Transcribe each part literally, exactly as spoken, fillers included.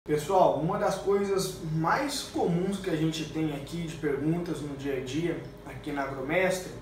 Pessoal, uma das coisas mais comuns que a gente tem aqui de perguntas no dia a dia, aqui na Agromestre,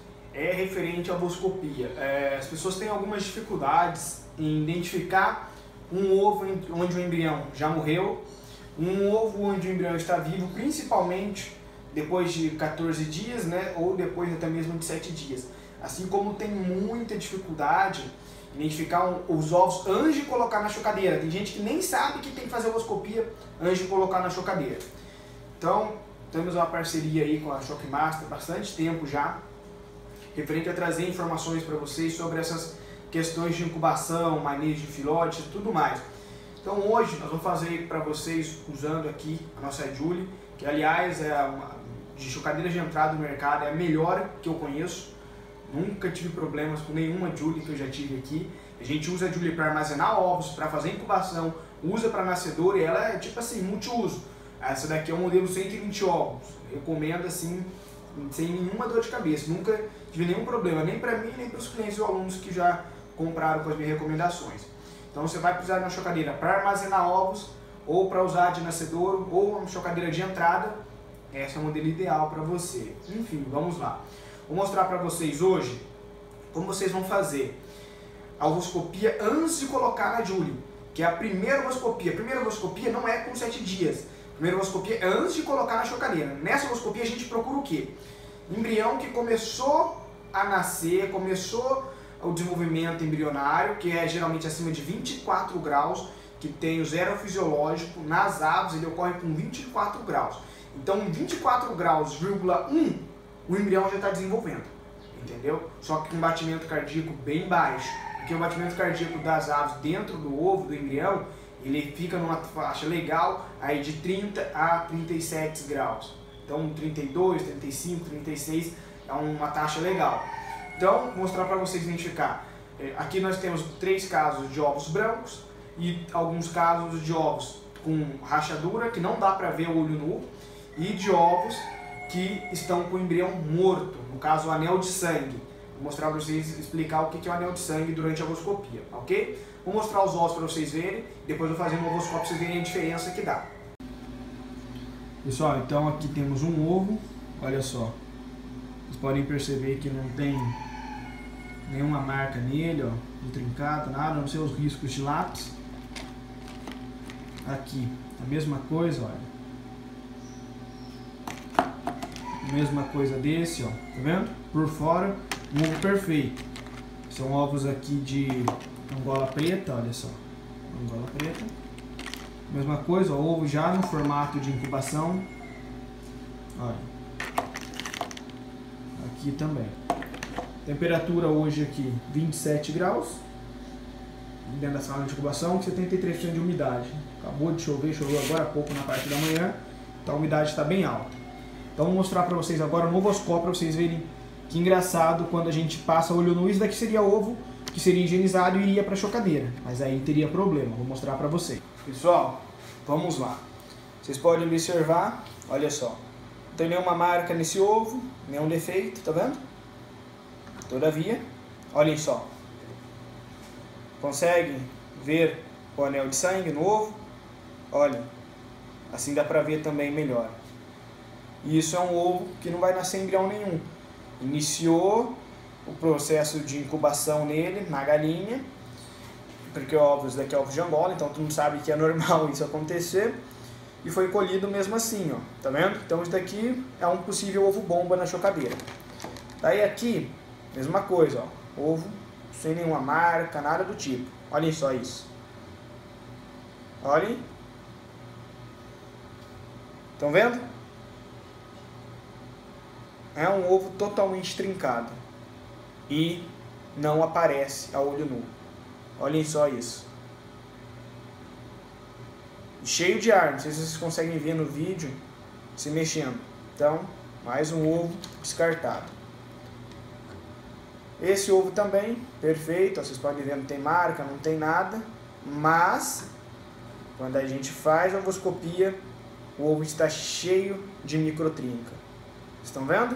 é referente à ovoscopia. É, as pessoas têm algumas dificuldades em identificar um ovo onde o embrião já morreu, um ovo onde o embrião está vivo, principalmente depois de quatorze dias, né, ou depois até mesmo de sete dias. Assim como tem muita dificuldade em identificar os ovos antes de colocar na chocadeira. Tem gente que nem sabe que tem que fazer ovoscopia antes de colocar na chocadeira. Então, temos uma parceria aí com a Shockmaster há bastante tempo já, referente a trazer informações para vocês sobre essas questões de incubação, manejo de filhotes e tudo mais. Então hoje nós vamos fazer para vocês usando aqui a nossa Julie, que aliás é uma de chocadeira de entrada do mercado, é a melhor que eu conheço. Nunca tive problemas com nenhuma Julie que eu já tive aqui. A gente usa a Julie para armazenar ovos, para fazer incubação, usa para nascedor e ela é tipo assim, multiuso. Essa daqui é o modelo cento e vinte ovos. Recomendo assim, sem nenhuma dor de cabeça. Nunca tive nenhum problema, nem para mim, nem para os clientes ou alunos que já compraram com as minhas recomendações. Então você vai precisar de uma chocadeira para armazenar ovos, ou para usar de nascedor, ou uma chocadeira de entrada. Essa é o modelo ideal para você. Enfim, vamos lá. Vou mostrar para vocês hoje como vocês vão fazer a ovoscopia antes de colocar na Julie, que é a primeira ovoscopia. A primeira ovoscopia não é com sete dias. A primeira ovoscopia é antes de colocar na chocadeira. Nessa ovoscopia a gente procura o quê? Embrião que começou a nascer, começou o desenvolvimento embrionário, que é geralmente acima de vinte e quatro graus, que tem o zero fisiológico. Nas aves ele ocorre com vinte e quatro graus. Então, em vinte e quatro graus, vírgula um, o embrião já está desenvolvendo, entendeu? Só que com um batimento cardíaco bem baixo, porque o batimento cardíaco das aves dentro do ovo, do embrião, ele fica numa faixa legal aí de trinta a trinta e sete graus. Então, trinta e dois, trinta e cinco, trinta e seis é uma taxa legal. Então, vou mostrar para vocês identificar. Aqui nós temos três casos de ovos brancos e alguns casos de ovos com rachadura, que não dá para ver o olho nu, e de ovos que estão com o embrião morto, no caso o anel de sangue. Vou mostrar para vocês, explicar o que é o anel de sangue durante a ovoscopia, ok? Vou mostrar os ovos para vocês verem, depois vou fazer uma ovoscopia para vocês verem a diferença que dá. Pessoal, então aqui temos um ovo, olha só. Vocês podem perceber que não tem nenhuma marca nele, ó, de trincado, nada, a não ser os riscos de lápis. Aqui, a mesma coisa, olha. Mesma coisa desse, ó, tá vendo? Por fora, um ovo perfeito. São ovos aqui de Angola preta, olha só. Angola preta. Mesma coisa, ó, ovo já no formato de incubação. Olha. Aqui também. Temperatura hoje aqui, vinte e sete graus. Dentro da sala de incubação, setenta e três por cento de umidade. Acabou de chover, choveu agora há pouco na parte da manhã. Então a umidade está bem alta. Então vou mostrar para vocês agora no ovoscópio, para vocês verem que engraçado quando a gente passa olho nu. Isso daqui seria ovo que seria higienizado e iria para a chocadeira, mas aí teria problema. Vou mostrar para vocês. Pessoal, vamos lá. Vocês podem observar, olha só. Não tem nenhuma marca nesse ovo, nenhum defeito, tá vendo? Todavia, olhem só. Conseguem ver o anel de sangue no ovo? Olha, assim dá para ver também melhor. E isso é um ovo que não vai nascer embrião nenhum. Iniciou o processo de incubação nele, na galinha, porque ovos daqui é ovo de Angola, então todo mundo sabe que é normal isso acontecer, e foi colhido mesmo assim, ó, tá vendo? Então isso daqui é um possível ovo bomba na chocadeira. Daí aqui, mesma coisa, ó, ovo sem nenhuma marca, nada do tipo. Olhem só isso. Olhem. Estão vendo? É um ovo totalmente trincado e não aparece a olho nu. Olhem só isso. Cheio de ar, não sei se vocês conseguem ver no vídeo se mexendo. Então, mais um ovo descartado. Esse ovo também, perfeito, vocês podem ver, não tem marca, não tem nada, mas quando a gente faz a ovoscopia, o ovo está cheio de microtrinca. Estão vendo?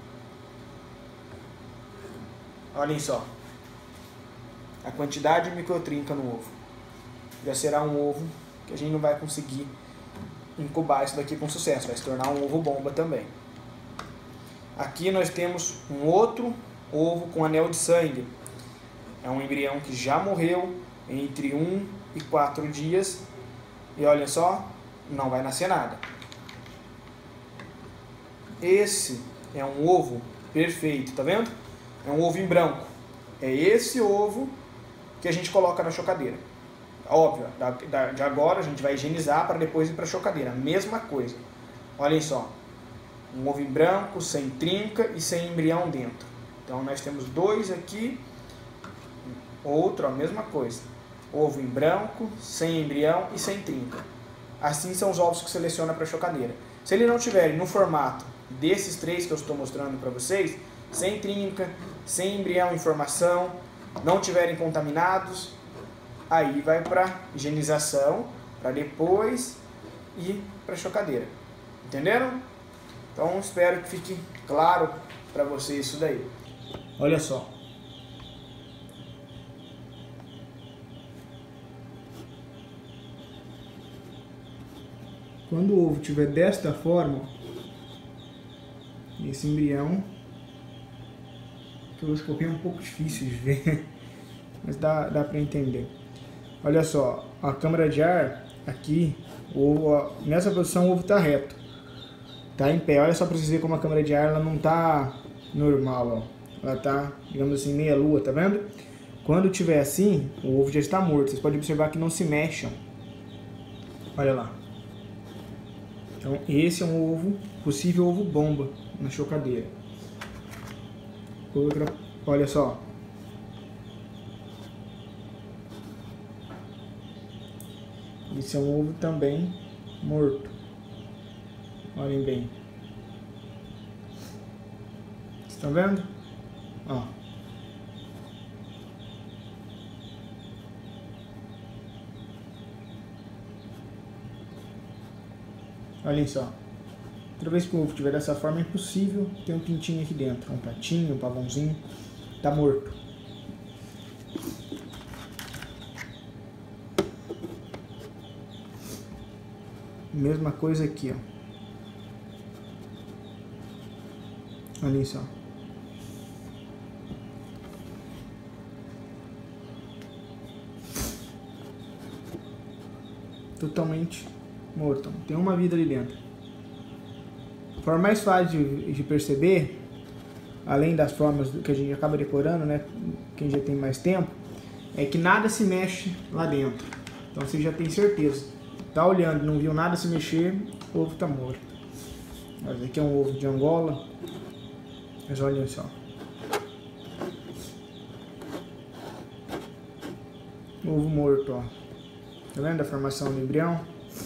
Olhem só. A quantidade de microtrinca no ovo. Já será um ovo que a gente não vai conseguir incubar isso daqui com sucesso, vai se tornar um ovo bomba também. Aqui nós temos um outro ovo com anel de sangue. É um embrião que já morreu entre um e quatro dias. E olha só, não vai nascer nada. Esse é um ovo perfeito, tá vendo? É um ovo em branco. É esse ovo que a gente coloca na chocadeira. Óbvio, da, da, de agora a gente vai higienizar para depois ir para a chocadeira. Mesma coisa. Olhem só. Um ovo em branco, sem trinca e sem embrião dentro. Então nós temos dois aqui. Outro, a mesma coisa. Ovo em branco, sem embrião e sem trinca. Assim são os ovos que seleciona para a chocadeira. Se ele não tiver no formato desses três que eu estou mostrando para vocês, sem trinca, sem embrião em formação, não tiverem contaminados, aí vai para higienização, para depois ir para a chocadeira. Entenderam? Então espero que fique claro para vocês isso daí. Olha só. Quando o ovo estiver desta forma, esse embrião, que eu escopei é um pouco difícil de ver, mas dá, dá para entender. Olha só, a câmara de ar aqui, o ovo, ó, nessa posição o ovo está reto, está em pé. Olha só para vocês verem como a câmara de ar ela não está normal, ó. Ela está, digamos assim, meia lua, tá vendo? Quando tiver assim, o ovo já está morto. Vocês podem observar que não se mexam. Olha lá. Então esse é um ovo, possível ovo bomba na chocadeira. Outra, olha só. Esse é um ovo também morto. Olhem bem. Vocês estão vendo? Ó. Olhem só. Toda vez que o ovo estiver dessa forma, é impossível ter um pintinho aqui dentro. Um patinho, um pavãozinho. Tá morto. Mesma coisa aqui, ó. Olhem só. Totalmente morto. Tem uma vida ali dentro. A forma mais fácil de, de perceber, além das formas que a gente acaba decorando, né? Quem já tem mais tempo, é que nada se mexe lá dentro. Então você já tem certeza. Tá olhando, não viu nada se mexer, o ovo tá morto. Esse aqui é um ovo de Angola. Mas olhem só. Ovo morto, ó. Tá vendo a formação do embrião?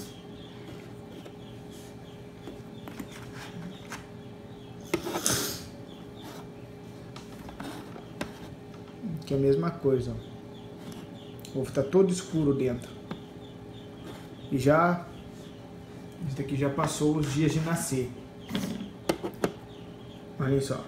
Aqui é a mesma coisa, ó. O ovo tá todo escuro dentro. E já, esse daqui já passou os dias de nascer. Olhem só.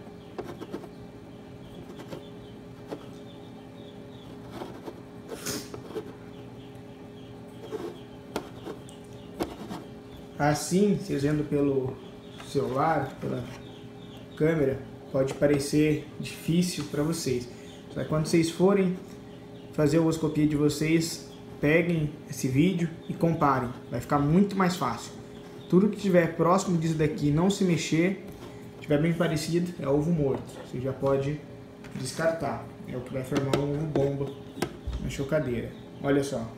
Assim, vocês vendo pelo celular, pela câmera, pode parecer difícil para vocês. Só que quando vocês forem fazer a ovoscopia de vocês, peguem esse vídeo e comparem. Vai ficar muito mais fácil. Tudo que estiver próximo disso daqui não se mexer, estiver bem parecido, é ovo morto. Você já pode descartar. É o que vai formar um ovo bomba na chocadeira. Olha só.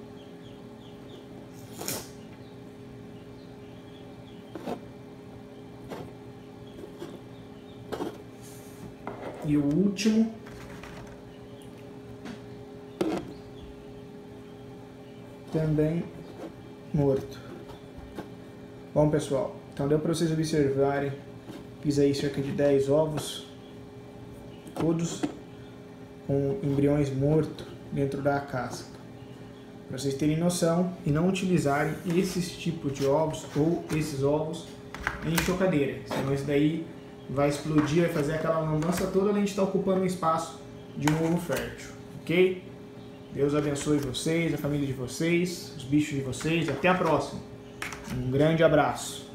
E o último também morto. Bom, pessoal, então deu para vocês observarem. Fiz aí cerca de dez ovos, todos com embriões mortos dentro da casca. Para vocês terem noção e não utilizarem esses tipos de ovos ou esses ovos em chocadeira, senão isso daí vai explodir, vai fazer aquela lambança toda, além de estar ocupando o espaço de um ovo fértil, ok? Deus abençoe vocês, a família de vocês, os bichos de vocês. Até a próxima. Um grande abraço.